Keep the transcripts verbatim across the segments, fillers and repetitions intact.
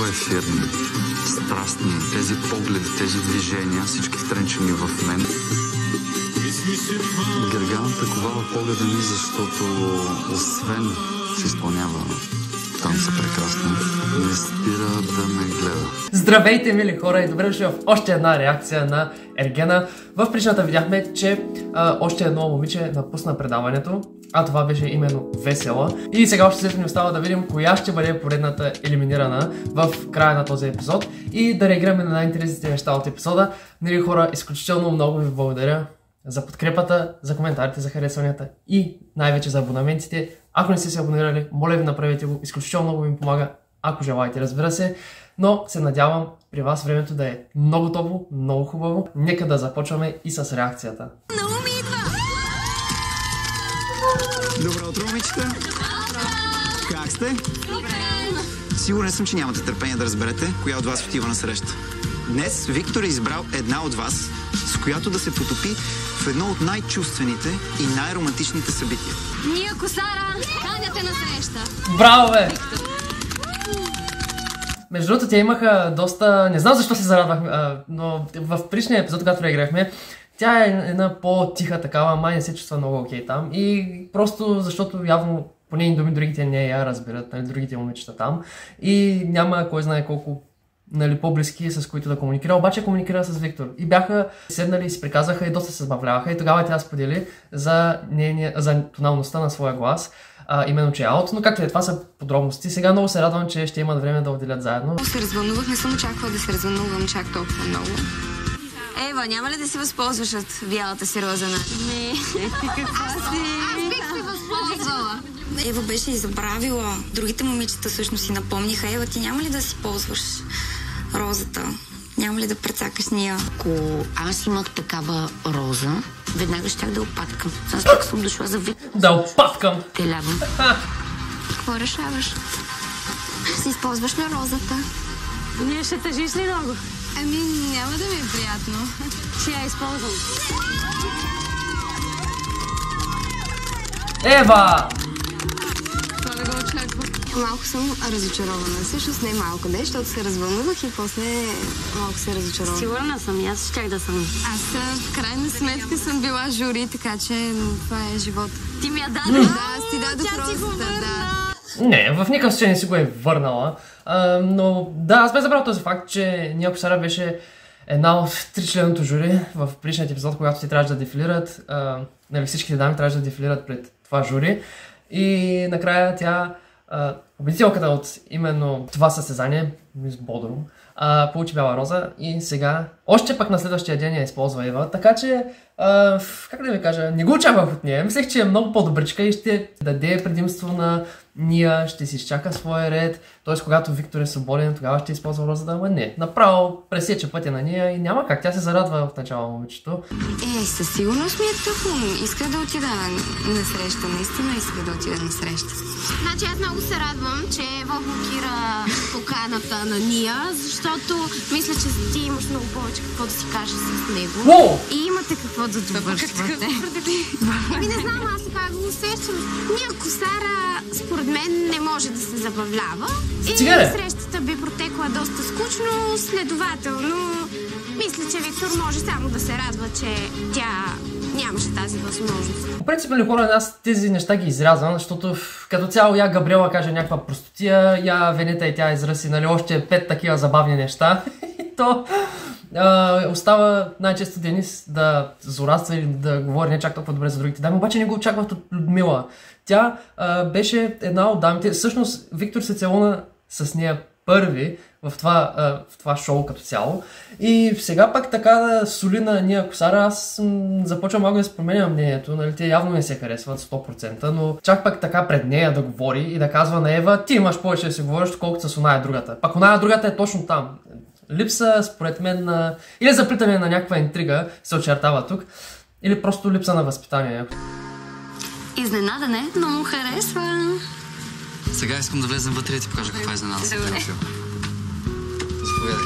толкова ефирни, страстни, тези погледи, тези движения, всички втренчени в мен. Гергана приковава погледа ми, защото освен се изпълнява танца прекрасно, не спира да ме гледа. Здравейте, мили хора, и добре дошли в още една реакция на Ергена. В причината видяхме, че а, още едно момиче напусна предаването, а това беше именно Весела. И сега още след ни остава да видим коя ще бъде поредната елиминирана в края на този епизод и да реагираме на най-интересните неща от епизода. Мили хора, изключително много ви благодаря за подкрепата, за коментарите, за харесванията и най-вече за абонаментите. Ако не сте се абонирали, моля ви, направете го. Изключително много ми помага, ако желаете, разбира се. Но се надявам при вас времето да е много топло, много хубаво. Нека да започваме и с реакцията. Много ми идва! Добро утро, момичета! Как сте? Сигурен съм, че нямате търпение да разберете коя от вас отива на среща. Днес Виктор е избрал една от вас, с която да се потопи в едно от най-чувствените и най-романтичните събития. Ния Косара, каняте на среща! Браво, бе! Между другото, те имаха доста... Не знам защо се зарадвахме, но в предишния епизод, когато реагирахме, тя е една по-тиха такава, май не се чувства много окей там. И просто защото явно, по нейни думи, другите не я разбират, нали, другите момичета там. И няма кой знае колко, нали, по-близки, с които да комуникира. Обаче комуникира с Виктор. И бяха седнали, си приказаха и доста се забавляваха. И тогава тя сподели за, нейния, за тоналността на своя глас. А, именно, че е аут, но както е, това са подробности. Сега много се радвам, че ще имат време да отделят заедно. Се развълнувах, не съм очаквала да се развълнувам чак толкова много. Ева, няма ли да се възползваш от бялата си роза? Не. Аз бих се възползвала. Ева беше и забравила. Другите момичета всъщност си напомниха. Ева, ти няма ли да си ползваш розата? Няма ли да прецакаш ния? Ако аз имах такава роза, веднага щях да опаткам. Аз тук съм дошла за Виктор. Да опаткам! Те лявам. Какво решаваш? Ще използваш ли розата? Ние ще тъжиш ли много? Ами, няма да ми е приятно. Ще я използвам. Ева! Това не го очаква. Малко съм разочарована. Всъщност не малко, не, защото се развълнувах и после малко се разочарована. Сигурна съм, аз щях да съм. Аз в крайна сметка съм била жури, така че това е живот. Ти ми я даде? Да, аз ти дадох розата, да. Не, в никакъв случай не си го е върнала. А, но да, аз бе забрал този факт, че Ния Косара беше една от тричленото жури в предишният епизод, когато те трябваше да дефилират. А, нали, всичките дами трябваше да дефилират пред това жури. И накрая тя, а, победителката от именно това състезание, мис Бодрум, а, получи бяла роза и сега още пък на следващия ден я използва Ева. Така че, а, как да ви кажа, не го очаквах от нея. Мислех, че е много по-добричка и ще даде предимство на Ния, ще си изчака своя ред. Т.е. когато Виктор е свободен, тогава ще използва розата, ама не. Направо пресече пътя на Ния и няма как. Тя се зарадва в начало, момичето. Е, със сигурност ми е тъпо. Иска да отида на среща. Наистина иска да отида на среща. Значи аз много се радвам, че Ева блокира поканата на Ния, защото мисля, че ти имаш много повече какво да си кажеш с него. Уоу! И имате какво да довършвате. Еми не знам, аз така го усещам. Ния Косара, според мен, не може да се забавлява. И Цигаре. срещата би протекла доста скучно, следователно. Мисля, че Виктор може само да се радва, че тя нямаше тази възможност. По принцип, ли хора, аз тези неща ги изрязвам, защото като цяло я Габриела каже някаква простотия, я Венета и тя изрази, нали, още пет такива забавни неща. И то а, остава най-често Денис да злорадства или да говори не чак толкова добре за другите дами, обаче не го очакват от Людмила. Тя а, беше една от дамите. Всъщност Виктор се целуна с нея първи в това, а, в това шоу като цяло. И сега пак така да соли на Ния Косара, аз м, започвам малко да се променям мнението. Нали, те явно не се харесват сто процента, но чак пак така пред нея да говори и да казва на Ева, ти имаш повече да се говориш, колкото с оная другата. Пак оная другата е точно там. Липса, според мен, на... или заплитане на някаква интрига се очертава тук, или просто липса на възпитание. Изненадане, но му харесва. Сега искам да влезем вътре и ти покажа каква е изненада. Заповядай.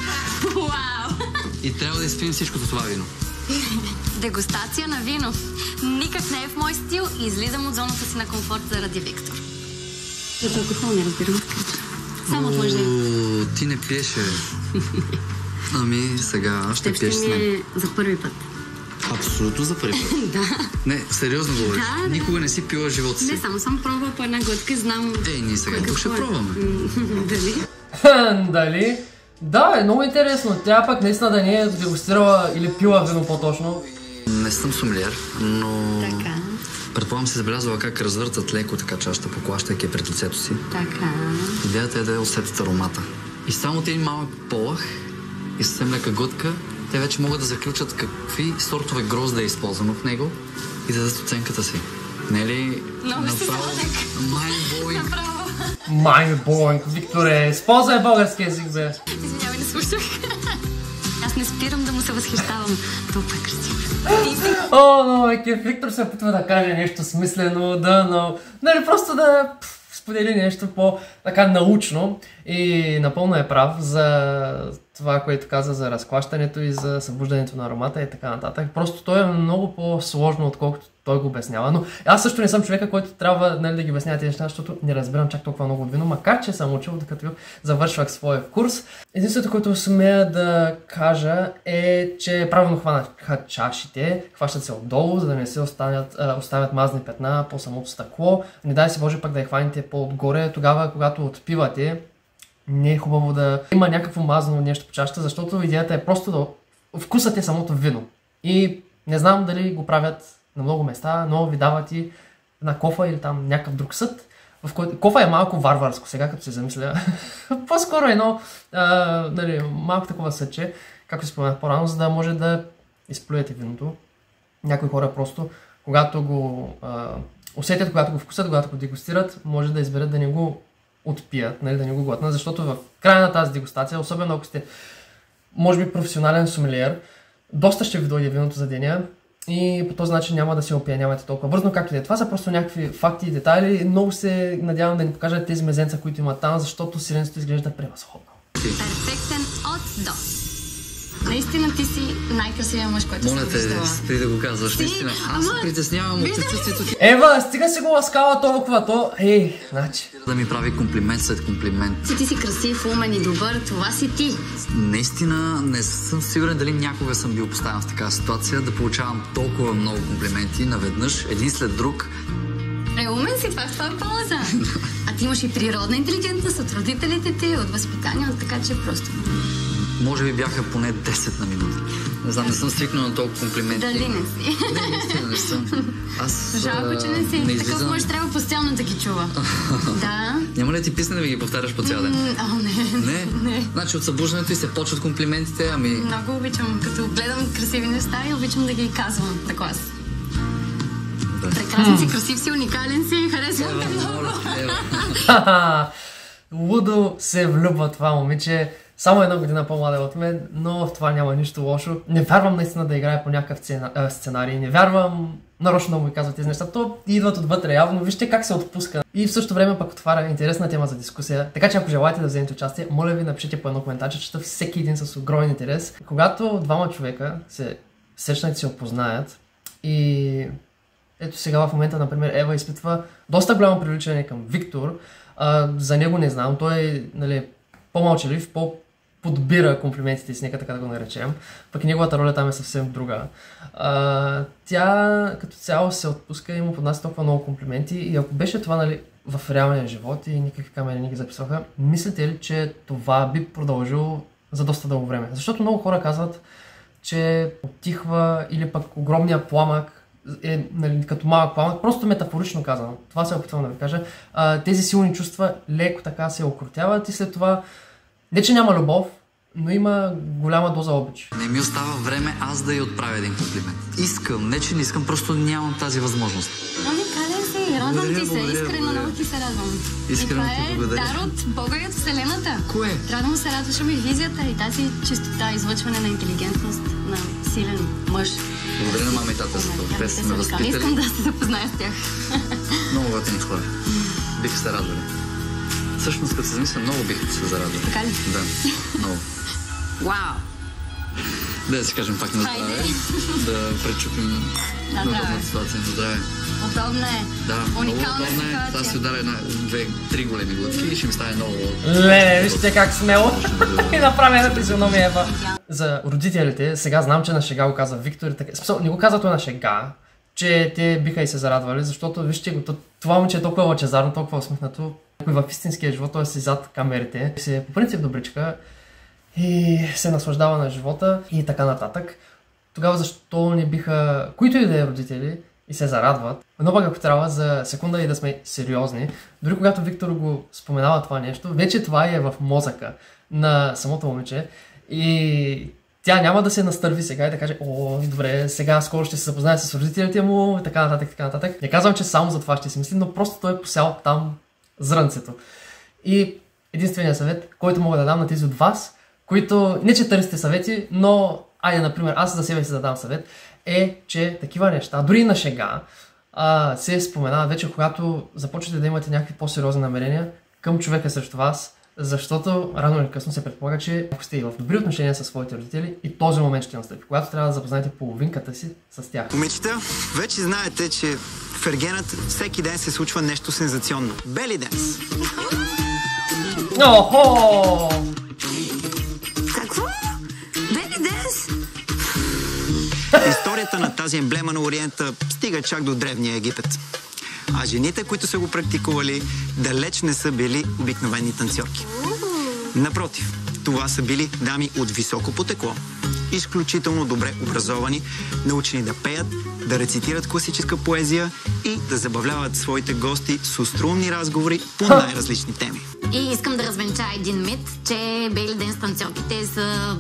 Вау! И трябва да изпием всичко за това вино. Дегустация на вино. Никак не е в мой стил и излизам от зоната си на комфорт заради Виктор. За алкохол не разбирам. Само от мъже. Ти не пиеш, бе. Ами, сега аз ще пиеш с мен. Теб ще ми е за първи път. Абсолютно за първи път. Да. Не, сериозно говориш. Да, да. Никога не си пила в живота си. Не, само съм пробвала по една глътка и знам... Ей, ние сега тук ще какво е. пробваме. Дали? Дали? Да, е много интересно. Тя пък наистина да не е дегустирала или пила вино по-точно. Не съм сомлиер, но... Така. Предполагам си забелязала как развъртат леко така чашата, поклащайки я пред лицето си. Така. Идеята е да я усетят аромата. И само един малък полъх и съвсем лека глътка, те вече могат да заключат какви сортове грозда е използвано в него и да дадат оценката си. Не е ли Много си направо mind-blowing? Mind-blowing, Викторе, използвай български език, бе. Извинявай, не слушах. Аз не спирам да му се възхищавам. Толкова е красиво. О, но екип, Виктор се опитва да каже нещо смислено, да, но... Нали, просто да пф, сподели нещо по-така научно и напълно е прав за това, което каза за разклащането и за събуждането на аромата и така нататък. Просто то е много по-сложно, отколкото той го обяснява. Но аз също не съм човека, който трябва, нали, да ги обяснява тези неща, защото не разбирам чак толкова много от вино, макар че съм учил, докато завършвах своя курс. Единственото, което смея да кажа е, че правилно хванаха чашите, хващат се отдолу, за да не се останят, а, оставят мазни петна по самото стъкло. Не дай си Боже пък да я хваните по-отгоре, тогава когато отпивате. Не е хубаво да има някакво мазано нещо по чашата, защото идеята е просто да вкусате самото вино. И не знам дали го правят на много места, но ви дават и на кофа или там някакъв друг съд, в който... Кофа е малко варварско, сега като се замисля. По-скоро едно а, нали, малко такова съдче, както си споменах по-рано, за да може да изплюете виното. Някои хора просто, когато го а, усетят, когато го вкусят, когато го дегустират, може да изберат да не го отпият, нали, да не го глътнат, защото в края на тази дегустация, особено ако сте, може би, професионален сомелиер, доста ще ви дойде виното за деня и по този начин няма да се опиянявате толкова бързо, както и да е. Това са просто някакви факти и детайли. Много се надявам да ни покажат тези мезенца, които имат там, защото сиренцето изглежда превъзходно. Перфектен от до. Наистина ти си най-красивият мъж, който съм виждала. Моля те, спри да го казваш, наистина. Аз се притеснявам от присъствието ти. Ева, стига си го ласкава толкова, то... Ей, значи... Да ми прави комплимент след комплимент. Ти, ти си красив, умен и добър, това си ти. Наистина не съм сигурен дали някога съм бил поставен в такава ситуация, да получавам толкова много комплименти наведнъж, един след друг. Е, умен си, това, това е полза. А ти имаш и природна интелигентност от родителите ти, от възпитание, така че просто... Може би бяха поне десет на минута. Не знам, не съм свикнал на толкова комплименти. Дали не си? Не, наистина не съм. Аз... Жалко, че не си. Не Такъв излизам... мъж трябва постоянно да ги чува. Да. Няма ли ти писне да ми ги повтаряш по цял ден? О, не. Не? Не. Значи от събуждането и се почват комплиментите, ами... Много обичам, като гледам красиви неща и обичам да ги казвам на клас. Да. Прекрасен си, красив си, уникален си, харесвам те много. Ха-ха! Лудо се влюбва това момиче. Само една година по-млада от мен, но в това няма нищо лошо. Не вярвам наистина да играе по някакъв сценарий. Не вярвам нарочно да му казват тези неща. То идват отвътре явно. Вижте как се отпуска. И в същото време пък отваря интересна тема за дискусия. Така че ако желаете да вземете участие, моля ви напишете по едно коментарче, чета всеки един с огромен интерес. Когато двама човека се срещнат и се опознаят и ето сега в момента, например, Ева изпитва доста голямо привличане към Виктор. А, за него не знам. Той е, нали, по-мълчалив, по-подбира комплиментите си, нека така да го наречем. Пък и неговата роля там е съвсем друга. А, тя като цяло се отпуска и му поднася толкова много комплименти и ако беше това, нали, в реалния живот и никакви камери не ги записваха, мислите ли, че това би продължило за доста дълго време? Защото много хора казват, че отихва или пък огромния пламък е, нали, като малък пламък, просто метафорично казано. Това се опитвам да ви кажа. А, тези силни чувства леко така се окрутяват и след това не че няма любов, но има голяма доза обич. Не ми остава време аз да й отправя един комплимент. Искам, не че не искам, просто нямам тази възможност. Уникален си, радвам ти се, искрено много ти се радвам. Искрено ти благодаря. благодаря. Това е дар от Бога и от Вселената. Кое? Трябва да му се радваш, ами визията и тази чистота, излъчване на интелигентност на силен мъж. Благодаря на мама и тата за това. Те са ме Не възпитали. искам да се запозная с тях. Много готини хора. Биха се радвали. Всъщност, като се замисля, много биха се зарадвали. Така ли? Да, много. Вау! Да си кажем пак на здраве, да пречупим удобната ситуация. На здраве. Удобна е. Да, уникална много удобна е. Аз си ударя една, две, три големи глътки и ще ми стане много... Ле, вижте как смело и направи една физиономия. За родителите, сега знам, че на шега го каза Виктор и така. Смисъл, не го каза той на шега, че те биха и се зарадвали, защото вижте го, това момче е толкова лъчезарно, толкова усмихнато. В истинския живот той си зад камерите, си е по принцип добричка и се наслаждава на живота и така нататък. Тогава защо не биха, които и да е родители, и се зарадват, но пък ако трябва за секунда и да сме сериозни, дори когато Виктор го споменава това нещо, вече това е в мозъка на самото момиче и тя няма да се настърви сега и да каже: о, добре, сега скоро ще се запознае с родителите му и така нататък, така нататък. Не казвам, че само за това ще си мисли, но просто той е посял там зрънцето. И единственият съвет, който мога да дам на тези от вас, които не че търсите съвети, но айде, например, аз за себе си да дам съвет, е, че такива неща, дори на шега, а, се споменават вече, когато започвате да имате някакви по-сериозни намерения към човека срещу вас, защото рано или късно се предполага, че ако сте и в добри отношения с своите родители, и този момент ще настъпи, когато трябва да запознаете половинката си с тях. Момичета, вече знаете, че в Ергенът всеки ден се случва нещо сензационно. Бели денс! Охо! Какво? Бели денс? Историята на тази емблема на Ориента стига чак до древния Египет. А жените, които са го практикували, далеч не са били обикновени танцорки. Напротив, това са били дами от високо потекло, изключително добре образовани, научени да пеят, да рецитират класическа поезия и да забавляват своите гости с остроумни разговори по най-различни теми. И искам да развенча един мит, че бели денс танцорките са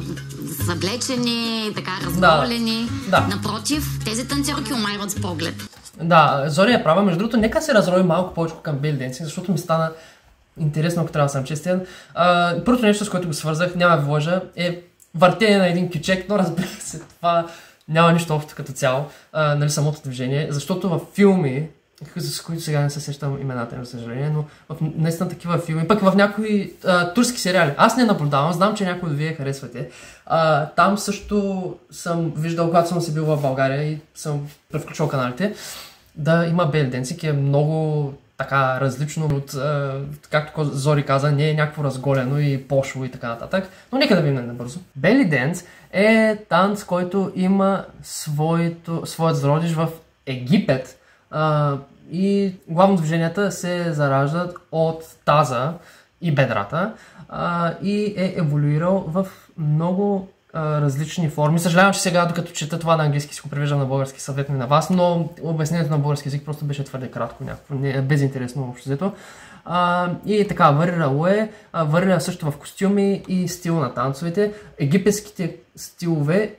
съблечени, така разголени. Да. Напротив, тези танцорки умайват с поглед. Да, Зори е права. Между другото, нека се разрови малко повече към бели денси, защото ми стана интересно, ако трябва да съм честен. А, първото нещо, с което го свързах, няма да ви лъжа, е въртене на един кючек, но разбира се, това няма нищо общо като цяло, а, нали, самото движение, защото във филми, с които сега не се сещам имената, за съжаление, но в наистина такива филми, пък в някои а, турски сериали, аз не наблюдавам, знам, че някои от вие харесвате. А, там също съм виждал, когато съм си бил в България и съм превключвал каналите, да има бели денси, ки е много така различно от, а, както Зори каза, не е някакво разголено и пошло и така нататък. Но нека да видим набързо. Бели денс е танц, който има своето, своят зародиш в Египет. А, и главно движенията се зараждат от таза и бедрата а, и е еволюирал в много а, различни форми. Съжалявам, че сега, докато чета това на английски, си го превеждам на български, съветно и на вас, но обяснението на български език просто беше твърде кратко, някакво, не, безинтересно общо взето. А, и така, варирало е, варира също в костюми и стил на танцовете. Египетските стилове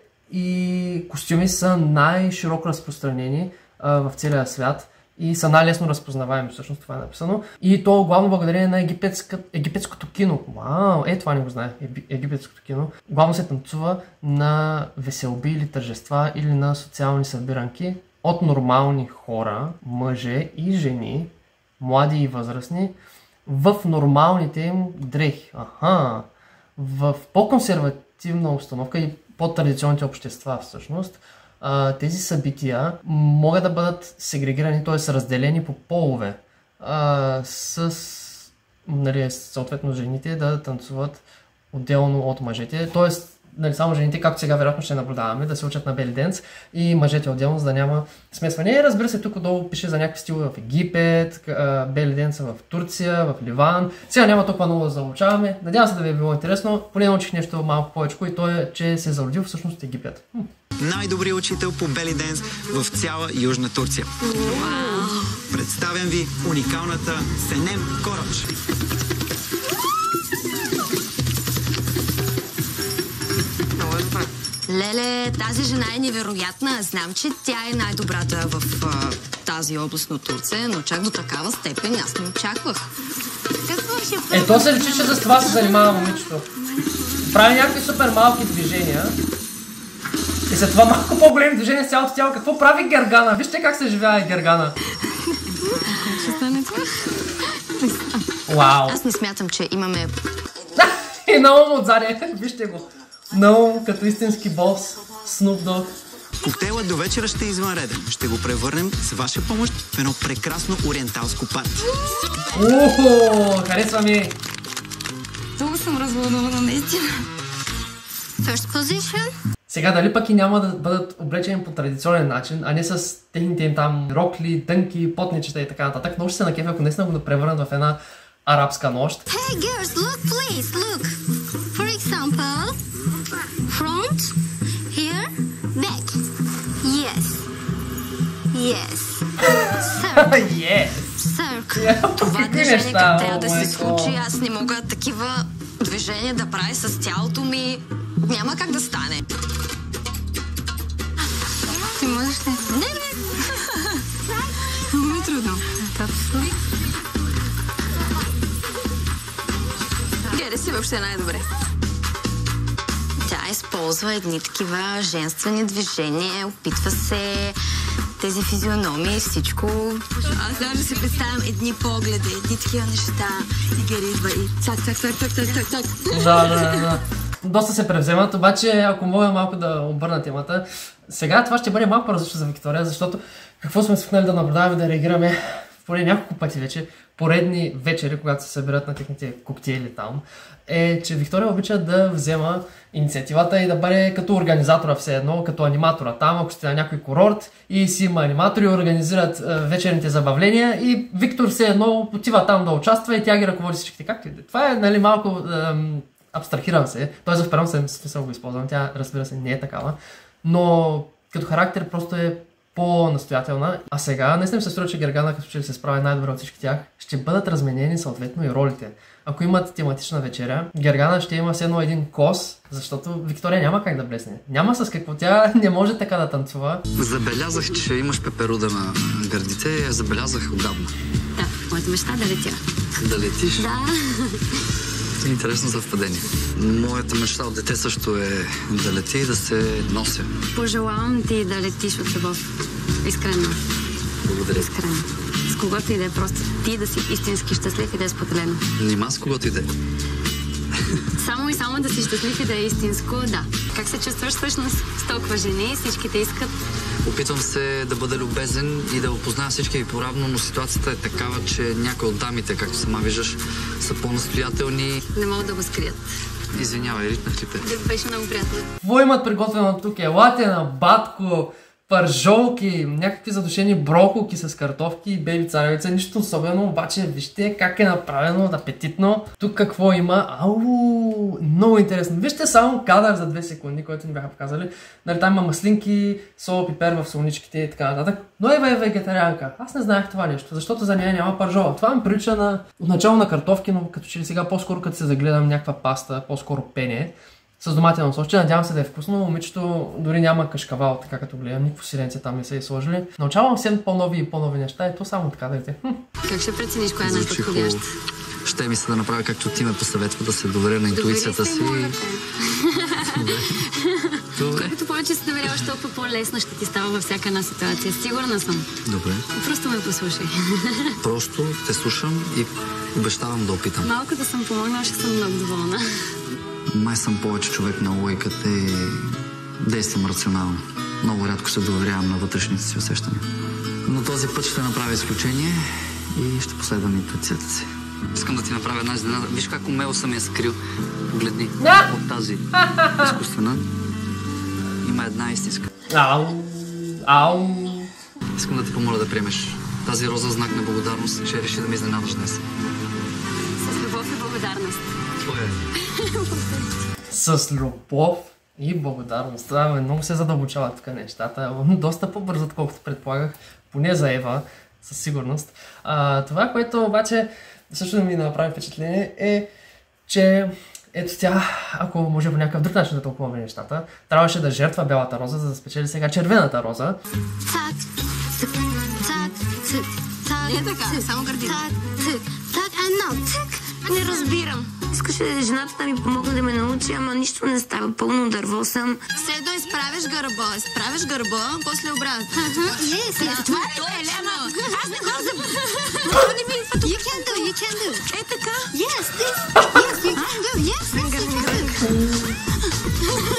и костюми са най-широко разпространени а, в целия свят и са най-лесно разпознаваеми, всъщност това е написано. И то главно благодарение на египетска, египетското кино. Вау, е, това не го знае, египетското кино. Главно се танцува на веселби или тържества или на социални събиранки от нормални хора, мъже и жени, млади и възрастни, в нормалните им дрехи. Аха, в по-консервативна обстановка и по-традиционните общества всъщност, тези събития могат да бъдат сегрегирани, т.е. разделени по полове, а, с, нали, съответно жените да танцуват отделно от мъжете, т.е. нали, само жените, както сега вероятно ще наблюдаваме, да се учат на бели денс и мъжете отделно, за да няма смесване. Разбира се, тук отдолу пише за някакви стилове в Египет, бели денса в Турция, в Ливан. Сега няма толкова много да заучаваме. Надявам се да ви е било интересно. Поне научих нещо малко повече и то е, че се е зародил всъщност в Египет. Хм. Най-добрият учител по бели денс в цяла Южна Турция. Wow. Представям ви уникалната Сенем Корач. Леле, тази жена е невероятна. Знам, че тя е най-добрата в а, тази област на Турция, но чак до такава степен аз не очаквах. Какво ще Е, то се личи, че с това се занимава момичето. Прави някакви супер малки движения. И след това малко по-големи движения с цялото тяло. Какво прави Гергана? Вижте как се живее Гергана. Ще стане това? Вау. Аз не смятам, че имаме... И на ум отзади. Вижте го. Много като истински бос, Snoop Dogg. Коктейлът до вечера ще е извънреден. Ще го превърнем с ваша помощ в едно прекрасно ориенталско парти. Ухо, харесва ми! Много съм развълнувана, наистина. First position. Сега дали пък и няма да бъдат облечени по традиционен начин, а не с техните им там рокли, дънки, потничета и така нататък. Много ще се накефя, ако наистина го да превърнат в една арабска нощ. Hey girls, look please, look. For example, front, here, back. Yes. Yes. Circle. Yes. Circle. Това движение как трябва да се случи, аз не мога такива движения да правя с тялото ми. Няма как да стане. Ти можеш ли? Не, не. Много е трудно. Точно. Гледай си въобще най-добре. Тя използва едни такива женствени движения, опитва се тези физиономии, всичко. Аз даже си представям едни погледи, едни такива неща. И Гери идва и цак, цак, цак, цак, цак, цак. Да, да, да. Доста се превземат, обаче ако мога малко да обърна темата, сега това ще бъде малко различно за Виктория, защото какво сме свикнали да наблюдаваме, да реагираме поне няколко пъти вече, поредни вечери, когато се събират на техните коктейли там, е, че Виктория обича да взема инициативата и да бъде като организатора все едно, като аниматора там, ако сте на някой курорт и си има аниматори, организират е, вечерните забавления и Виктор все едно отива там да участва и тя ги ръководи всичките, както и да. Това е, нали, малко е, абстрахирам се, т.е. в прямо смисъл го използвам, тя разбира се не е такава, но като характер просто е по-настоятелна. А сега наистина се струва, че Гергана, като че ли се справя най-добре от всички тях, ще бъдат разменени съответно и ролите. Ако имат тематична вечеря, Гергана ще има все едно един кос, защото Виктория няма как да блесне. Няма с какво, тя не може така да танцува. Забелязах, че имаш пеперуда на гърдите, я забелязах отдавна. Да, моята мечта да летя. Да летиш? Да. Интересно съвпадение. Моята мечта от дете също е да лети и да се нося. Пожелавам ти да летиш от любов. Искрено. Благодаря. Искрено. С когото и да е, просто ти да си истински щастлив и да е споделено. Нима с когото и да е. Само и само да си щастлив и да е истинско, да. Как се чувстваш всъщност с толкова жени? Всичките искат. Опитвам се да бъда любезен и да опозная всички ви поравно, но ситуацията е такава, че някои от дамите, както сама виждаш, са по-настоятелни. Не могат да го скрият. Извинявай, ритнах ли те? Беше много приятно. Какво имат приготвено тук? Елате на батко, пържолки, някакви задушени броколки с картофки и бели царевица. Нищо особено, обаче вижте как е направено апетитно. Тук какво има? Ау, много интересно. Вижте само кадър за две секунди, който ни бяха показали. Нали, там има маслинки, сол, пипер в солничките и така нататък. Но Ева е вегетарианка. Аз не знаех това нещо, защото за нея няма пържола. Това ми прилича на отначало на картофки, но като че ли сега по-скоро като се загледам някаква паста, по-скоро пене. С доматено сосче, надявам се да е вкусно, момичето дори няма кашкавал, така като гледам, никакво сирене там не са и сложили. Научавам все по-нови и по-нови неща и то само така да видите. Как ще прецениш коя е най-подходяща? Ще ми се да направя както ти ме посъветва, да се доверя на интуицията си. Колкото повече се доверяваш, толкова по-лесно ще ти става във всяка една ситуация. Сигурна съм. Добре. Просто ме послушай. Просто те слушам и обещавам да опитам. Малко да съм помогнала, ще съм много доволна. Май съм повече човек на логиката и действам рационално. Много рядко се доверявам на вътрешните си усещания. Но този път ще направя изключение и ще последвам интуицията си. Искам да ти направя една изненада. Виж как умело съм я скрил. Погледни. От тази изкуствена има една истинска. Ау, ау. Искам да ти помоля да приемеш тази роза знак на благодарност, че реши да ме изненадаш днес. С любов и благодарност. Твоя е. С любов и благодарност. Това много се задълбочава тук нещата. Доста по-бързо, отколкото предполагах. Поне за Ева, със сигурност. А, това, което обаче също да ми направи впечатление е, че ето тя, ако може по някакъв друг начин да тълкуваме нещата, трябваше да жертва бялата роза, за да спечели сега червената роза. Цак, цък, цак, цък, цак. Не е така, само гърдина. Цак, цък, цак, едно, цък. Не разбирам. Искаше жената да ми помогне да ме научи, ама нищо не става. Пълно дърво съм. Седо изправиш гърба, изправиш гърба, после обратно. Yes, yes, това е точно. Аз не го забравя. Не ми идва тук. You can do, you can do. Е така? Yes, this. Yes, you can do. Yes, yes, you can do.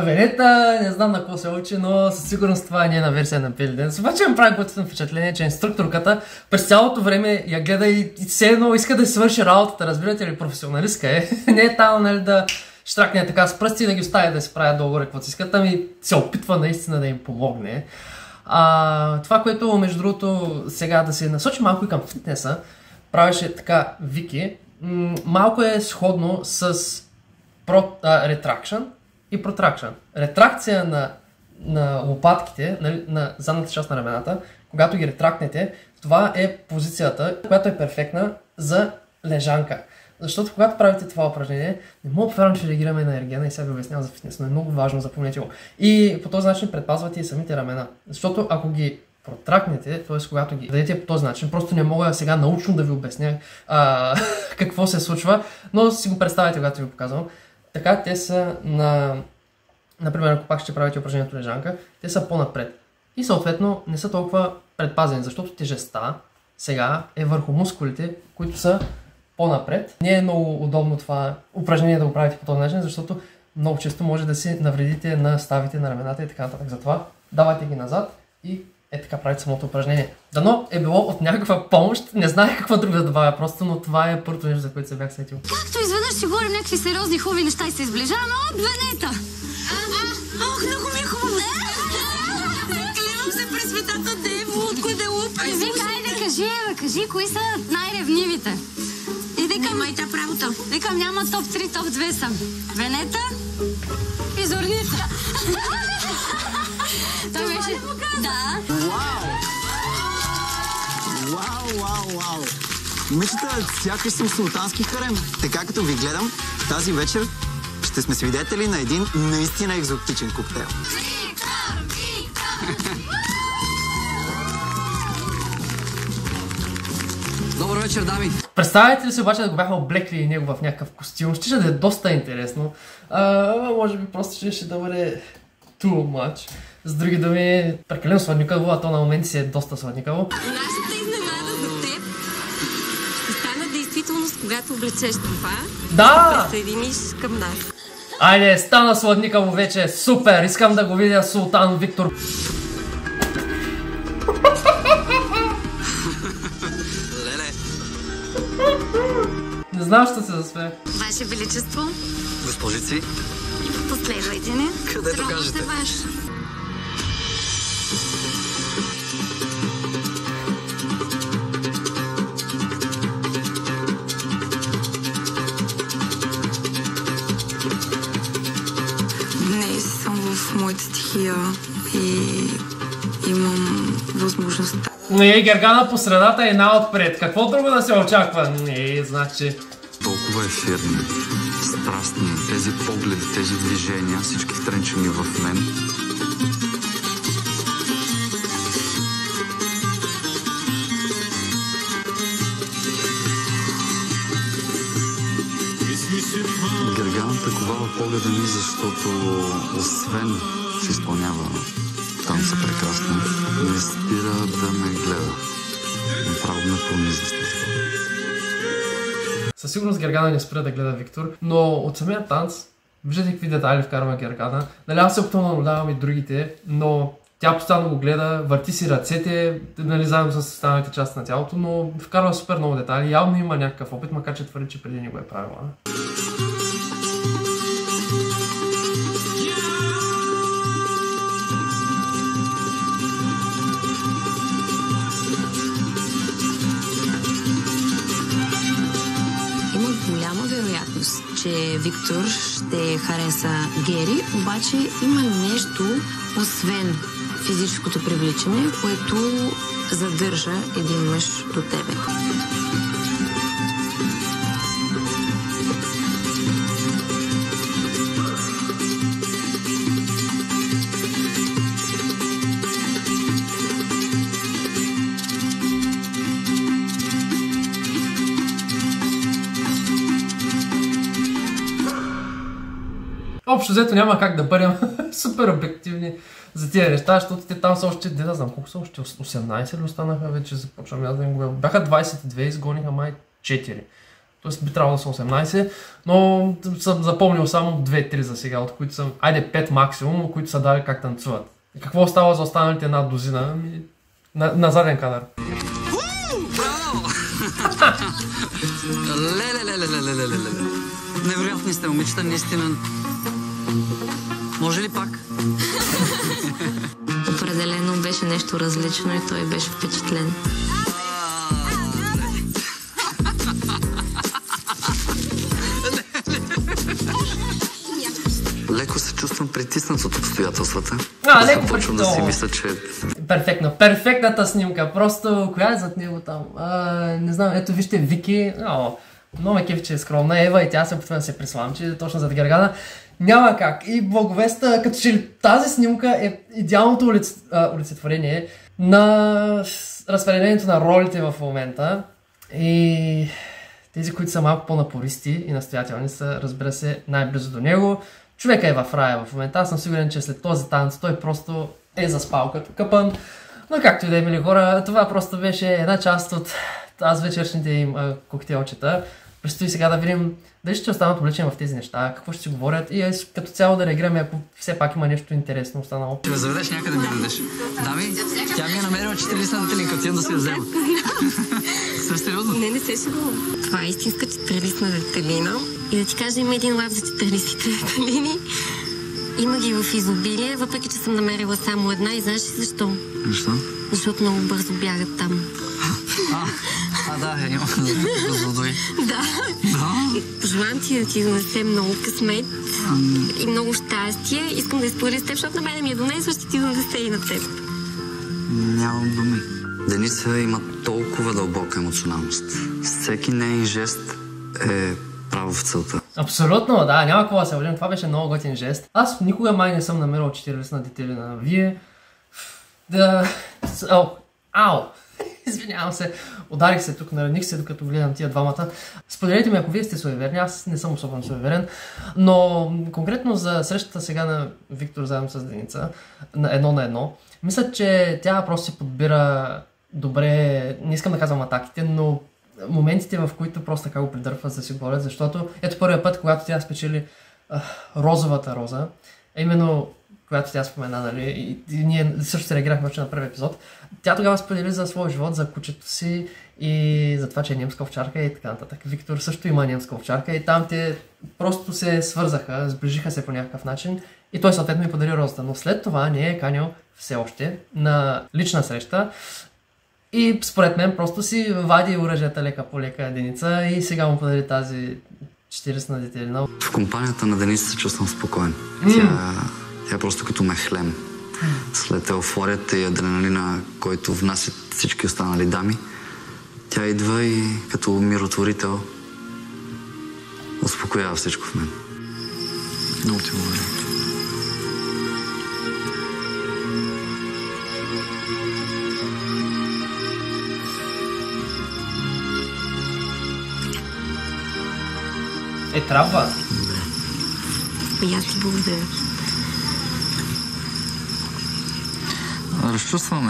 Венета, не знам на какво се учи, но със сигурност това не е на версия на Белли Денс. Обаче ми прави готино впечатление, че инструкторката през цялото време я гледа и, и все едно иска да си свърши работата, разбирате ли, професионалистка е. Не е там, нали, да штракне така с пръсти и да ги оставя да си правят долу каквото си искат, ами се опитва наистина да им помогне. А, това, което между другото сега да се насочи малко и към фитнеса, правеше така Вики, м- малко е сходно с про, а, ретракшн и протракшн. Ретракция на, на лопатките, на, на задната част на рамената, когато ги ретракнете, това е позицията, която е перфектна за лежанка. Защото когато правите това упражнение, не мога повярвам, че реагираме на ергена и сега ви обяснявам за фитнес, но е много важно, запомнете го. И по този начин предпазвате и самите рамена. Защото ако ги протракнете, т.е. когато ги дадете по този начин, просто не мога сега научно да ви обясня а, какво се случва, но си го представяте, когато ви показвам. Така те са на, например, ако пак ще правите упражнението лежанка, те са по-напред. И съответно не са толкова предпазени, защото тежестта сега е върху мускулите, които са по-напред. Не е много удобно това упражнение да го правите по този начин, защото много често може да си навредите на ставите на рамената и така нататък. Затова давайте ги назад и е така правите самото упражнение. Дано е било от някаква помощ, не знае какво друго да добавя просто, но това е първото нещо, за което се бях сетил. Както изведнъж си говорим някакви сериозни хубави неща и се изближаваме от Венета. Ох, много ми е хубаво. Клевам се през светата Дево, откъде да лупа. Вика, айде кажи, бе, кажи, кои са най-ревнивите? И викам, май тя правото. Викам, няма топ три, топ две съм. Венета и Зорница. Това беше... Да. Вау! Вау, вау, вау! Момичета, сякаш съм султански харем. Така като ви гледам, тази вечер ще сме свидетели на един наистина екзотичен коктейл. Добър вечер, дами! Представете ли си обаче да го бяха облекли и него в някакъв костюм? Ще да е доста интересно. А, може би просто ще, ще да бъде too much. С други думи, прекалено сладникаво, а то на моменти си е доста сладникаво. Нашата изненада за теб ще стане действителност, когато облечеш това. Да! Ще присъединиш към нас. Айде, стана сладникаво вече. Супер! Искам да го видя Султан Виктор. Леле! Не знам, що се засмея. Ваше Величество, Госпожици, последвайте ни. където Тронът кажете. е ваш. Днес съм в моята стихия и имам възможността. Не, Гергана по средата е една отпред. Какво друго да се очаква? Не, значи... Толкова ефирни, страстни, тези погледи, тези движения, всички втренчени в мен. Гергана таковава погледа ми, защото освен, че изпълнява танца прекрасно, не спира да ме гледа. Направо ме пронизва с този поглед. Със сигурност Гергана не спира да гледа Виктор, но от самия танц, виждате какви детайли вкарва Гергана. Нали, аз се опитвам да наблюдавам и другите, но тя постоянно го гледа, върти си ръцете, нали, заедно с останалите части на тялото, но вкарва супер много детайли. Явно има някакъв опит, макар че твърди, че преди не го е правила. че Виктор ще хареса Гери, обаче има нещо, освен физическото привличане, което задържа един мъж до тебе. Общо взето няма как да бъдем супер обективни за тия неща, защото те там са още, не да знам колко са, още осемнайсет ли останаха, вече започвам аз да им говоря. Бяха двайсет и две, изгониха май четири. Тоест би трябвало да са осемнайсет, но съм запомнил само две-три за сега, от които съм, айде пет максимум, които са дали как танцуват. И какво става за останалите една дозина? На, на заден кадър. Леле-леле-леле-леле-леле. Невероятни сте, момичета, наистина. Може ли пак? Определено беше нещо различно и той беше впечатлен. Леко се чувствам притиснат от обстоятелствата. А, леко Започвам да си мисля, че... Перфектно. Перфектната снимка. Просто коя е зад него там? А, не знам, ето вижте Вики. О, много ме кефи, че е скромна. Ева и тя се опитва да се присламчи, е точно зад Гергана. Няма как. И Благовеста, като че тази снимка е идеалното улиц... олицетворение на разпределението на ролите в момента. И тези, които са малко по-напористи и настоятелни, са, разбира се, най-близо до него. Човека е в рая в момента. Аз съм сигурен, че след този танц той просто е заспал като къпан. Но както и да е, мили хора, това просто беше една част от тази вечершните им а, коктейлчета. Предстои сега да видим дали ще останат облечени в тези неща, какво ще си говорят и като цяло да реагираме, ако все пак има нещо интересно останало. Ще ме заведеш някъде ми дадеш. Дами, тя ми е намерила четирилистна детелинка, отивам да си я взема. Съв сериозно? Не, не се шегувам. Това е истинска четирилистна детелина. И да ти кажа, има един лав за четирилистите детелини. Има ги в изобилие, въпреки че съм намерила само една и знаеш ли защо? Защо? Защото много бързо бягат там. А, а да, има да Да. Пожелавам ти да ти донесе много късмет и много щастие. Искам да изпълня с теб, защото на мене ми е донесла, ще ти донесе и на теб. Нямам думи. Деница има толкова дълбока емоционалност. Всеки нейн жест е право в целта. Абсолютно, да, няма какво да се лъжим. Това беше много готин жест. Аз никога май не съм намерил четирилистна детелина. Вие... Да... Ау! Ау! Извинявам се, ударих се тук, наредних се докато гледам тия двамата. Споделете ми, ако вие сте суеверни, аз не съм особено суеверен, но конкретно за срещата сега на Виктор заедно с Деница, на едно на едно, мисля, че тя просто се подбира добре, не искам да казвам атаките, но моментите, в които просто така го придърпват за да си говорят, защото ето първият път, когато тя спечели а, розовата роза, именно която тя спомена, нали, и, и ние също се реагирахме на първи епизод, тя тогава сподели за своя живот, за кучето си и за това, че е немска овчарка и така нататък. Виктор също има немска овчарка и там те просто се свързаха, сближиха се по някакъв начин и той съответно ми подари розата. Но след това не е канил все още на лична среща и според мен просто си вади оръжията лека по лека Деница и сега му подари тази четирилистна детелина. В компанията на Деница се чувствам спокоен. Mm. Тя, тя е просто като мехлем. След еуфорията и адреналина, който внасят всички останали дами, тя идва и като миротворител успокоява всичко в мен. Много ти благодаря. Е, трябва. И аз ти благодаря. Разчувстваме.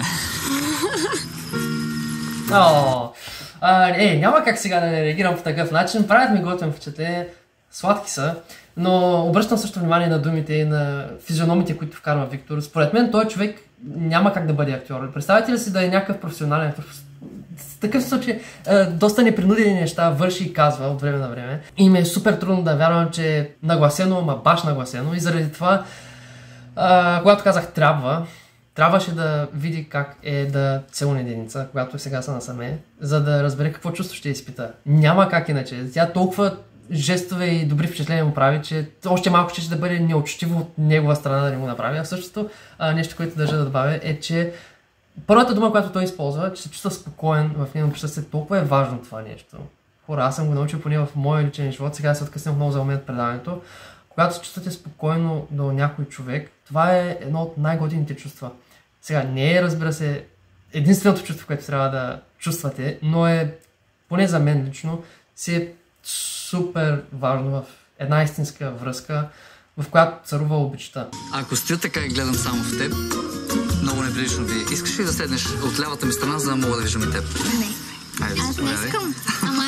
О, а, е, няма как сега да не реагирам по такъв начин. Правят ми готвен впечатление. Сладки са, но обръщам също внимание на думите и на физиономите, които вкарва Виктор. Според мен той човек няма как да бъде актьор. Представете ли си да е някакъв професионален актьор? В такъв случай доста непринудени неща върши и казва от време на време. И ми е супер трудно да вярвам, че е нагласено, ма баш нагласено. И заради това, а, когато казах трябва, трябваше да види как е да целуне Деница, когато сега са насаме, за да разбере какво чувство ще изпита. Няма как иначе. Тя толкова жестове и добри впечатления му прави, че още малко ще да бъде неучтиво от негова страна да не го направи. А същото а, нещо, което държа да добавя е, че първата дума, която той използва, че се чувства спокоен в нейно присъствие, толкова е важно това нещо. Хора, аз съм го научил поне в моя личен живот, сега се откъснем много за момент предаването. Когато се чувствате спокойно до някой човек, това е едно от най-годините чувства. Сега не е, разбира се, единственото чувство, което трябва да чувствате, но е, поне за мен лично, си е супер важно в една истинска връзка, в която царува обичта. Ако стоя така и гледам само в теб, много неприлично ви. Искаш ли да седнеш от лявата ми страна, за да мога да виждам и теб? Не. Айде, аз не искам. Ама аз не искам.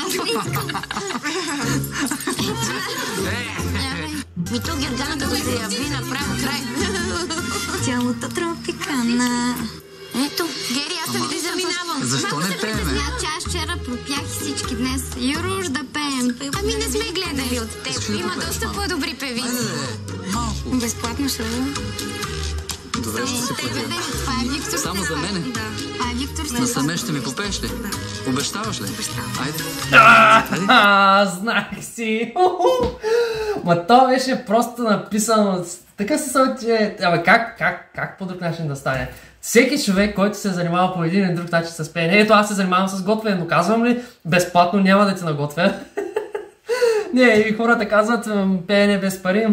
Мито Гергана като се яви направо край. Цялата тропикана. Ето, Гери, аз съм ти заминавам. Защо не пеем? Че аз вчера пропях и всички днес. Юруш да пеем. Ами не сме гледали от теб. Има доста по-добри певици. Безплатно ще бъде. Добре, ще се поделим. Това е Виктор. Само за мене? Да. Това е Виктор. Насаме ще ми попееш ли? Обещаваш ли? Обещавам. Айде. А, знах си! Ма то беше просто написано. Така се съм, че... Абе, как, как, как по друг начин да стане? Всеки човек, който се занимава по един или друг начин с пеене, ето аз се занимавам с готвене, но казвам ли, безплатно няма да ти наготвя. Не, и хората казват, пеене без пари.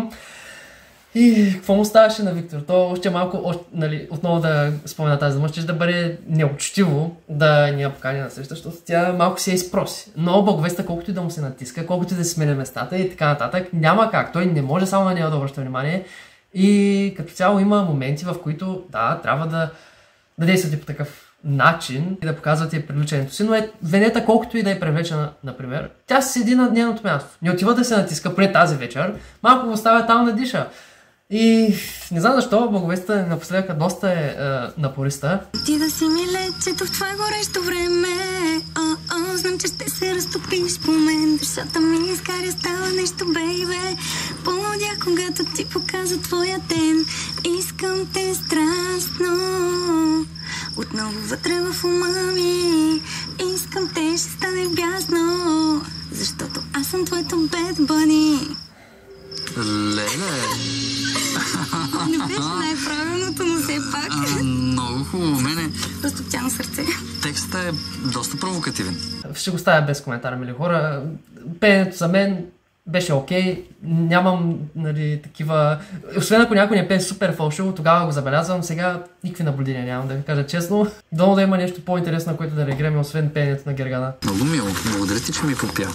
И какво му ставаше на Виктор? То още малко, още, нали, отново да спомена тази дума, ще да бъде неучтиво да ни я покани на среща, защото тя малко се изпроси. Но Благовеста, колкото и да му се натиска, колкото и да се сменя местата и така нататък, няма как. Той не може само на нея да обръща внимание. И като цяло има моменти, в които, да, трябва да, да действате по такъв начин и да показвате привличането си, но е Венета, колкото и да е привлечена, например, тя седи на нейното място. Не отива да се натиска пред тази вечер, малко го оставя там да диша. И не знам защо, Благовеста напоследък доста е, е напориста. Ти да си ми лечето в това горещо време. О, о, знам, че ще се разтопиш по мен. Душата ми изгаря, става нещо, бейбе. Полудях, когато ти показа твоя ден. Искам те страстно. Отново вътре в ума ми. Искам те, ще стане бясно. Защото аз съм твоето bad bunny. Леле! Не беше най-правилното, но все пак. А, много хубаво, мене. Разтоптяно сърце. Текстът е доста провокативен. Ще го ставя без коментар, мили хора. Пеенето за мен беше окей. Нямам, нали, такива... Освен ако някой не пее супер фалшиво, тогава го забелязвам. Сега никакви наблюдения нямам, да ви кажа честно. Дано да има нещо по-интересно, на което да реагираме, освен пеенето на Гергана. Много мило. Благодаря ти, че ми попя.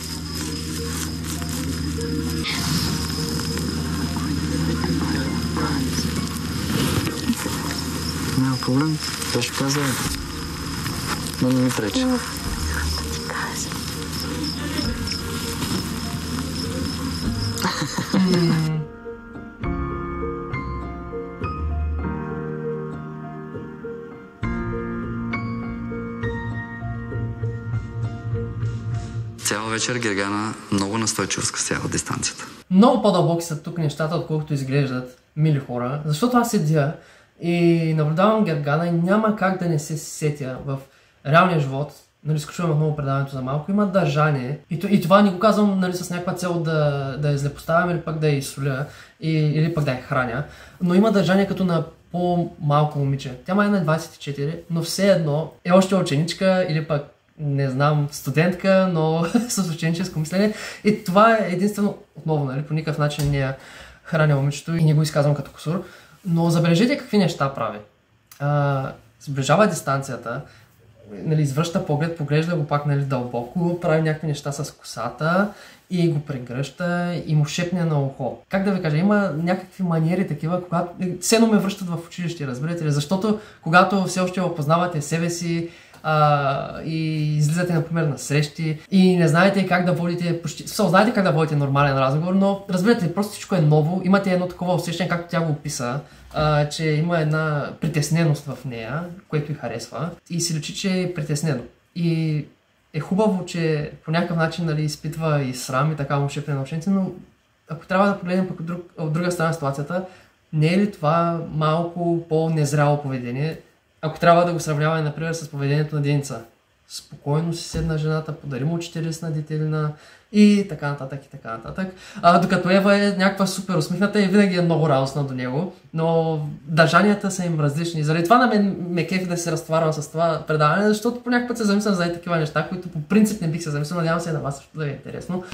Няма проблем. Беше казал. Но не ми пречи. Цяла вечер Гергана много настойчиво скъсява дистанцията. Много по-дълбоки са тук нещата, отколкото изглеждат, мили хора, защото аз седя и наблюдавам Гергана и няма как да не се сетя в реалния живот. Нали, изключваме отново предаването за малко, има държание и, и това не го казвам, нали, с някаква цел да, да я злепоставям или пък да я изсоля и, или пък да я храня, но има държание като на по-малко момиче. Тя ма е на двадесет и четири, но все едно е още ученичка или пък не знам, студентка, но с ученическо мислене. И това е единствено, отново, нали, по никакъв начин не я храня момичето и не го изказвам като кусур. Но забележете какви неща прави. А, сближава дистанцията, нали, извръща поглед, поглежда го пак, нали, дълбоко, прави някакви неща с косата и го прегръща и му шепне на ухо. Как да ви кажа, има някакви маниери такива, когато все едно ме връщат в училище, разберете ли? Защото когато все още опознавате себе си, Uh, и излизате, например, на срещи и не знаете как да водите почти... Все, знаете как да водите нормален разговор, но разбирате ли, просто всичко е ново, имате едно такова усещане, както тя го описа, uh, че има една притесненост в нея, което й харесва и се личи, че е притеснено. И е хубаво, че по някакъв начин, нали, изпитва и срам и така му шепне на ученици, но ако трябва да погледнем от, друг, от друга страна ситуацията, не е ли това малко по-незряло поведение? Ако трябва да го сравняваме, например, с поведението на Деница. Спокойно си седна жената, подари му четиридесет на детелина и така нататък и така нататък. А, докато Ева е някаква супер усмихната и винаги е много радостна до него, но държанията са им различни. Заради това на мен ме кефи да се разтоварвам с това предаване, защото по някакъв път се замислям за такива неща, които по принцип не бих се замислил. Надявам се и на вас също да е интересно.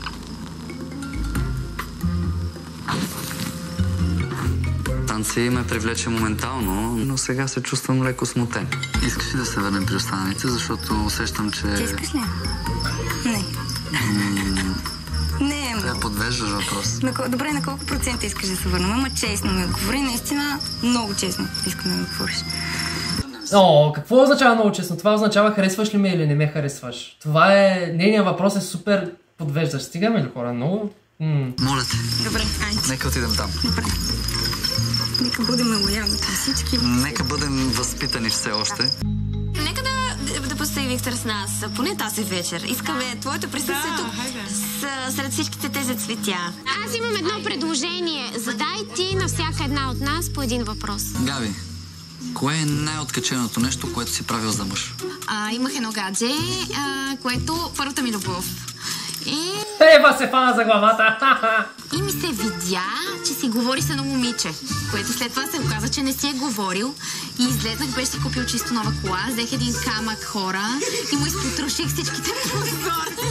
Танци ме привлече моментално, но сега се чувствам леко смутен. Искаш ли да се върнем при останалите, защото усещам, че... Ти искаш ли? Не. М... Не. Трябва подвеждаш въпрос. На, добре, на колко процента искаш да се върнем? Ама честно ми отговори, наистина много честно искам да ми отговориш. О, какво означава много честно? Това означава харесваш ли ме или не ме харесваш. Това е... Нейният въпрос е супер подвеждащ. Стигаме ли хора? Много... М- Моля те. Добре, айде. Нека отидем там. Добре. Нека бъдем лоялни към всички. Нека бъдем възпитани все още. Нека да, да постави Виктор с нас, поне тази вечер. Искаме твоето присъствие тук с, сред всичките тези цветя. Аз имам едно предложение. Задай ти на всяка една от нас по един въпрос. Габи, кое е най-откаченото нещо, което си правил за мъж? А, имах едно гадже, а, което първата ми любов. И... Ева се фана за главата! И ми се видя, че си говори с едно момиче, което след това се оказа, че не си е говорил. И излезнах, беше си купил чисто нова кола, взех един камък хора и му изпотроших всичките прозорци.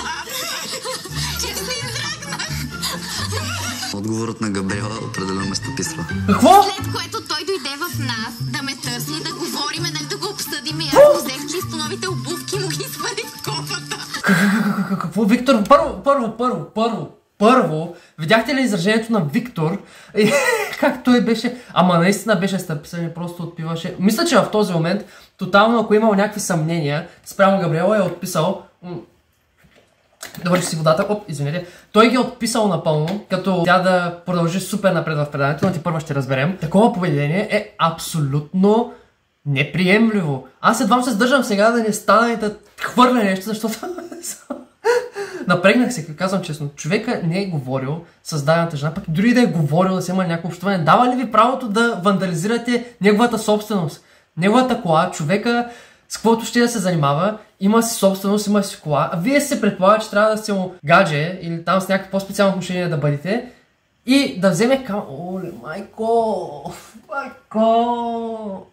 Че се издръгнах. Отговорът на Габриела определено ме стъписва. Какво? След което той дойде в нас да ме търси, да говориме, нали да го обсъдим. И аз взех чисто новите обувки и му ги свалих в копата. Какво, Виктор? Първо, първо, първо, първо, първо, видяхте ли изражението на Виктор? Как той беше, ама наистина беше стъписан и просто отпиваше. Мисля, че в този момент, тотално ако имал някакви съмнения, спрямо Габриела е отписал... Добре, че си водата. Оп, извинете. Той ги е отписал напълно, като тя да продължи супер напред в преданието, но ти първо ще разберем. Такова поведение е абсолютно неприемливо. Аз едва се сдържам сега да не стана и да хвърля нещо, защото... Напрегнах се, казвам честно. Човека не е говорил с дадената жена, пък дори да е говорил да се има някакво общуване. Дава ли ви правото да вандализирате неговата собственост? Неговата кола, човека с каквото ще да се занимава, има си собственост, има си кола, а вие се предполага, че трябва да сте му гадже или там с някакво по-специално отношение да бъдете и да вземе към... Оле, майко! Майко!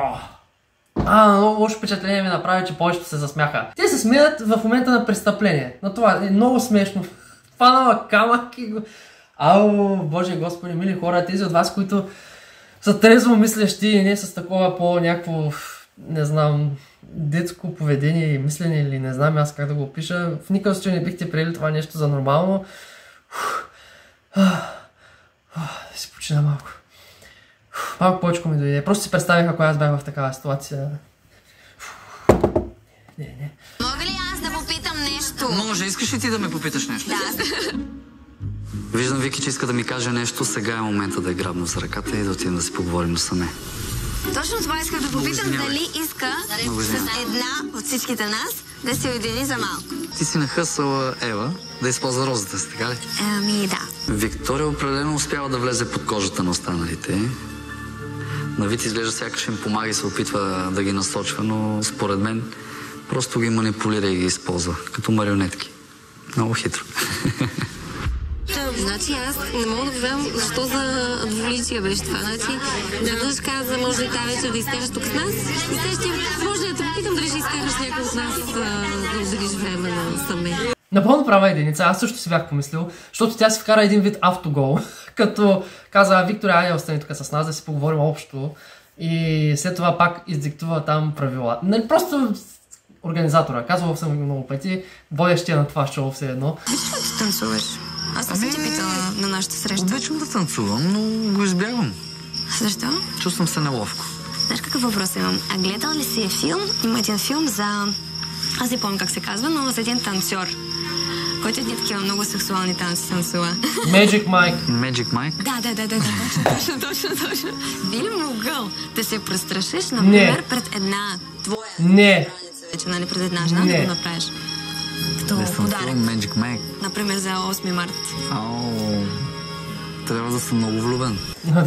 А, много лошо впечатление ми направи, че повечето се засмяха. Те се смеят в момента на престъпление. На това е много смешно. Фанала камък и го... Ау, Боже Господи, мили хора, тези от вас, които са трезво мислещи и не с такова по-някакво, не знам, детско поведение и мислене или не знам аз как да го опиша. В никакъв случай не бихте приели това нещо за нормално. Да си почина малко. Малко повече ми дойде. Просто си представих, ако аз бях в такава ситуация. Не, не. Мога ли аз да попитам нещо? Може, искаш ли ти да ме попиташ нещо? Да. Виждам Вики, че иска да ми каже нещо. Сега е момента да я грабна за ръката и да отидем да си поговорим насаме. Точно това исках да попитам, дали иска с една от всичките нас да се уедини за малко. Ти си нахъсала Ева да използва розата си, така ли? Ами да. Виктория определено успява да влезе под кожата на останалите. На вид изглежда сякаш им помага и се опитва да ги насочва, но според мен просто ги манипулира и ги използва, като марионетки. Много хитро. Значи аз не мога да знам защо за двуличия беше това. Значи, веднъж каза, може ли тази вечер да изкараш тук с нас? И следващия, може ли да те попитам дали ще изкараш някой от нас да отделиш време на саме. Напълно права единица, аз също си бях помислил, защото тя си вкара един вид автогол, като каза, Виктория, айде остани тук с нас да си поговорим общо и след това пак издиктува там правила. Нали, просто организатора, казвал съм го много пъти, водещия на това шоу все едно. Обичаш ли да танцуваш? Аз не съм ти питала на нашата среща. Обичам да танцувам, но го избягвам. Защо? Чувствам се неловко. Знаеш какъв въпрос имам? А гледал ли си филм? Има един филм за... Аз не помня как се казва, но за един танцор, който е такива много сексуални танци танцува. Magic Mike. Magic Mike? Да, да, да, да, да, точно, точно, точно. Би ли могъл да се престрашиш, например, пред една твоя... Не. Вече, нали, пред една жена, да го направиш? Като подарък. Magic Mike. Например, за осми март. Ау, трябва да съм много влюбен.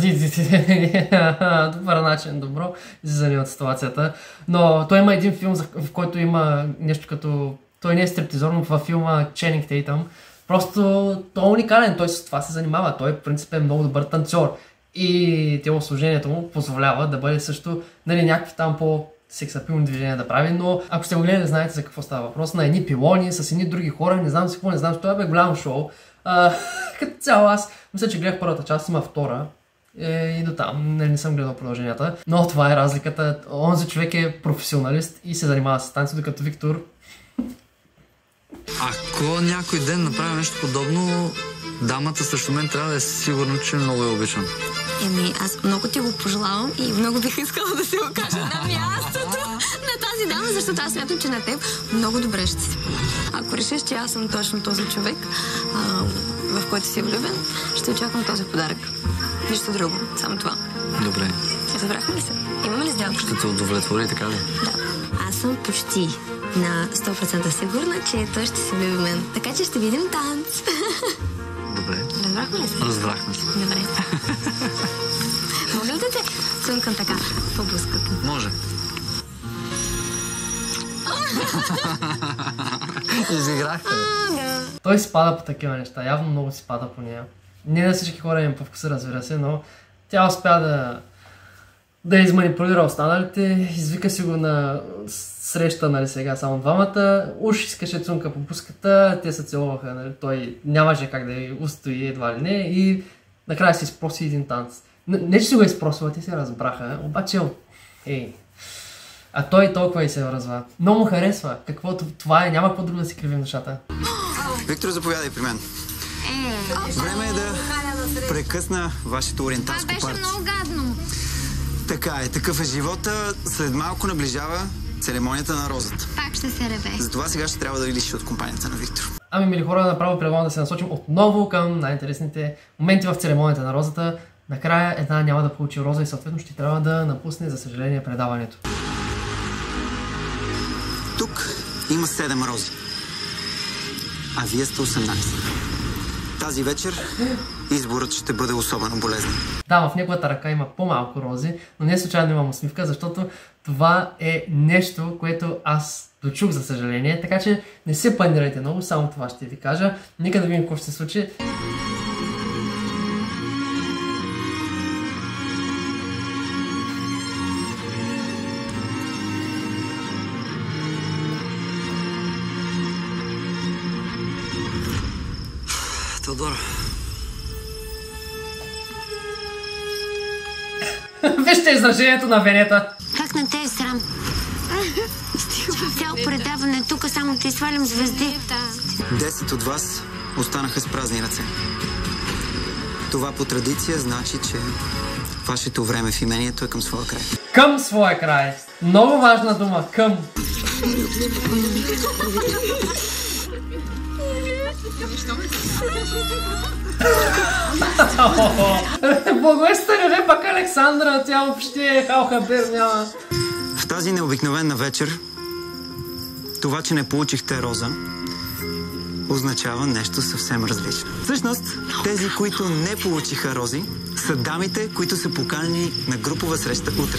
Добър начин, добро излизане от ситуацията. Но той има един филм, в който има нещо като... Той не е стриптизор, но във филма Ченинг Тейтъм. Просто той е уникален, той с това се занимава. Той в принцип е много добър танцор. И телосложението му позволява да бъде също, нали, някакви там по... сексапилни движения да прави, но ако сте го гледали, знаете за какво става въпрос. На едни пилони, с едни други хора, не знам си какво, не знам, това бе голямо шоу. А, като цяло аз мисля, че гледах първата част, има втора е, и до там, не, не съм гледал продълженията, но това е разликата. Онзи човек е професионалист и се занимава с танци, докато Виктор... Ако някой ден направя нещо подобно, дамата срещу мен трябва да е сигурна, че много я обичам. Еми, аз много ти го пожелавам и много бих искала да се окажа на мястото на тази дама, защото аз смятам, че на теб много добре ще си. Ако решиш, че аз съм точно този човек, а, в който си влюбен, ще очаквам този подарък. Нищо друго, само това. Добре. Разбрахме ли се? Имаме ли сделка? Ще те удовлетвори, така ли? Да. Аз съм почти на сто процента сигурна, че той ще се влюби в мен. Така че ще видим танц. Добре. Разбрахме ли се? Разбрахме се. Добре. Мога ли да те цункам така по буската? Може. Изиграхте. Да. Той си пада по такива неща, явно много си пада по нея. Не на всички хора им по вкуса, разбира се, но тя успя да, да изманипулира останалите, извика си го на среща, нали сега, само двамата, уж искаше цунка по пуската, те се целуваха, нали, той нямаше как да я устои едва ли не и накрая си изпроси един танц. Не, не че си го изпросила, те се разбраха, обаче, ей, а той толкова и се разва. Много му харесва, каквото това е, няма какво друго да си кривим душата. Виктор, заповядай при мен. Време е да прекъсна вашето ориенталско парти. Това беше много гадно. Така е, такъв е живота. След малко наближава церемонията на розата. Пак ще се реве. Затова сега ще трябва да ви лиши от компанията на Виктор. Ами, мили хора, направо предлагам да се насочим отново към най-интересните моменти в церемонията на розата. Накрая една няма да получи роза и съответно ще трябва да напусне, за съжаление, предаването. Тук има седем рози. А вие сте осемнайсет. Тази вечер изборът ще бъде особено болезнен. Да, в неговата ръка има по-малко рози, но не случайно имам усмивка, защото това е нещо, което аз дочух, за съжаление. Така че не се панирайте много, само това ще ви кажа. Нека да видим какво ще се случи. Теодора. Вижте изражението на Венета. Как на те е срам? Цяло предаване тук, само те свалям звезди. Десет от вас останаха с празни ръце. Това по традиция значи, че вашето време в имението е към своя край. Към своя край. Много важна дума. Към. Благовестен пак Александра, тя въобще е халхабер, няма. В тази необикновена вечер, това, че не получихте роза, означава нещо съвсем различно. Всъщност, тези, които не получиха рози, са дамите, които са поканени на групова среща утре.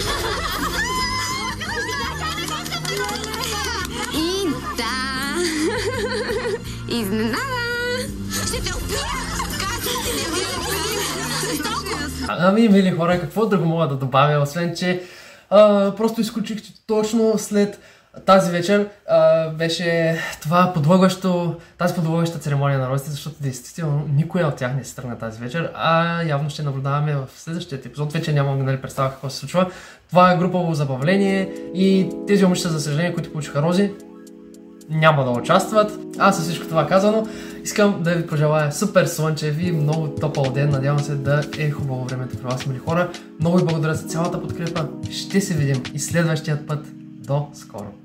И да, изненада! Ще те убия! Казвам ти, не ми Ами, мили хора, какво друго мога да добавя, освен че а, просто изключих точно след тази вечер а, беше това подлъгващо, тази подлъгваща церемония на розите, защото действително никоя от тях не се тръгна тази вечер, а явно ще наблюдаваме в следващия епизод. Вече нямам, нали, представа какво се случва. Това е групово забавление и тези момичета, за съжаление, които получиха рози, няма да участват. Аз със всичко това казано, искам да ви пожелая супер слънчев и много топъл ден. Надявам се да е хубаво времето при вас, мили хора. Много ви благодаря за цялата подкрепа. Ще се видим и следващият път. До скоро!